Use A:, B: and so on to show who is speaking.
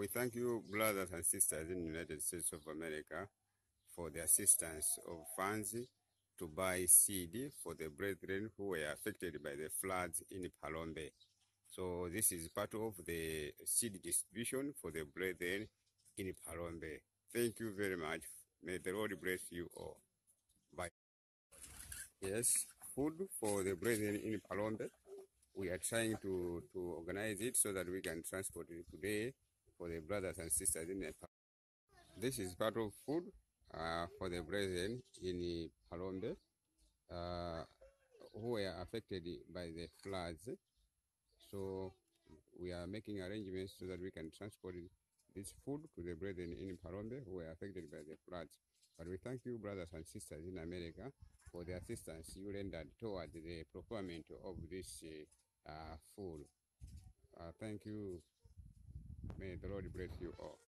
A: We thank you, brothers and sisters in the United States of America, for the assistance of funds to buy seed for the brethren who were affected by the floods in Palombe. So this is part of the seed distribution for the brethren in Palombe. Thank you very much. May the Lord bless you all. Bye. Yes, food for the brethren in Palombe. We are trying to organize it so that we can transport it today for the brothers and sisters in Palombe. This is part of food for the brethren in Palombe who were affected by the floods. So we are making arrangements so that we can transport this food to the brethren in Palombe who were affected by the floods. But we thank you, brothers and sisters in America, for the assistance you rendered toward the procurement of this food. Thank you. May the Lord bless you all.